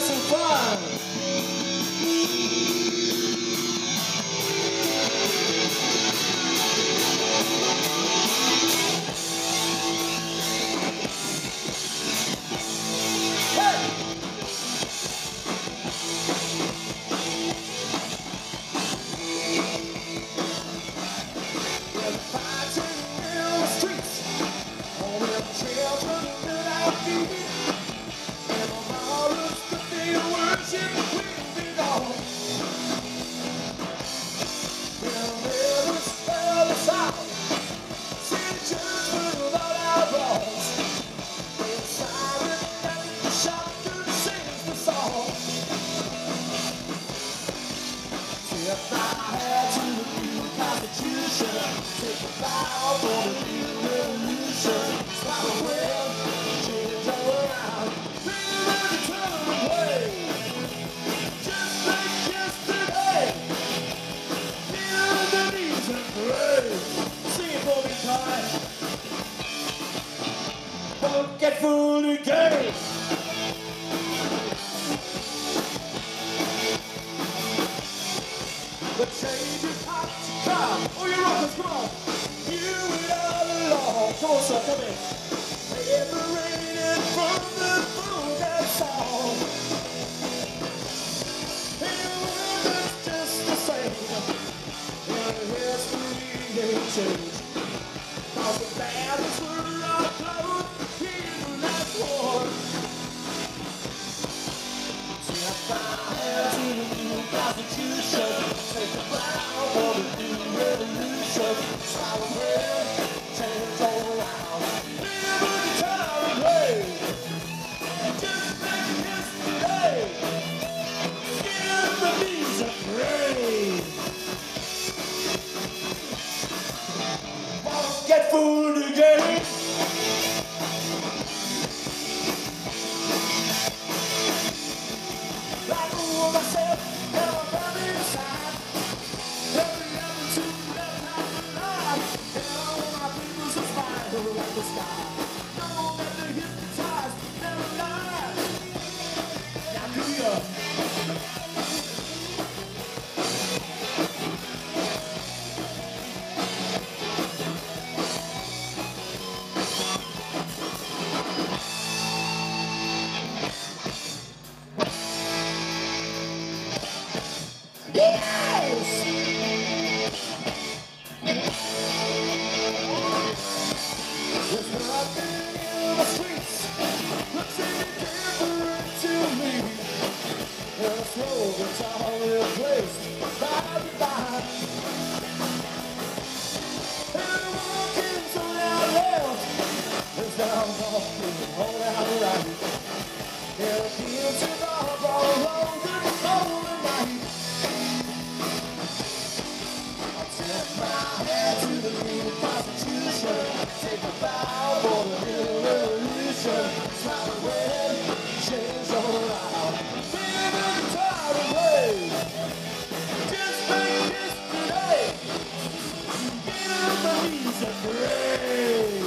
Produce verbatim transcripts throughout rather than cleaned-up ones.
have some fun. If I had to review the Constitution, take a vow for the new revolution, stop the world, change all around, feel the turn away, just like yesterday, kneel on the knees and pray, sing it for me, time, don't get fooled again. The change is hot to come. Oh, you rockers, come on. You and all along. Come on, sir, come in. Liberated from the broken song. And the world is just the same. And history ain't changed. Cause the battles were all closed in the last war. See, I found to the new Constitution. Take a vow for the new revolution. Start a prayer, change all around. Live in the time away. Just like yesterday. Get on the knees and pray. Won't get fooled again. Like a woman myself, never found me inside. Like the sky, no, never hypnotized, never lied. Now New York. Yes! There's nothing in the streets looks any different to me. And the slogans are replaced by the line. And the walking's on our left, there's down walking on our right. And the fields of our rolling all the night. I tip my head to the new Constitution. Take a vow for the new revolution. Smile away, change all around. Live in the time away. Just like yesterday. Get on my knees and pray.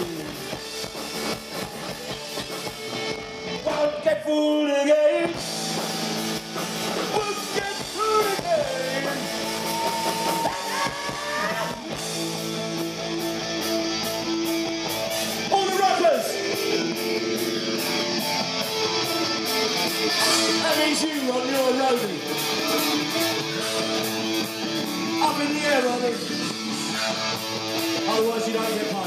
Won't get fooled again. Won't get fooled again. That means you, Ron, you're a roadie. Up in the air, Ronnie. Otherwise you don't get past.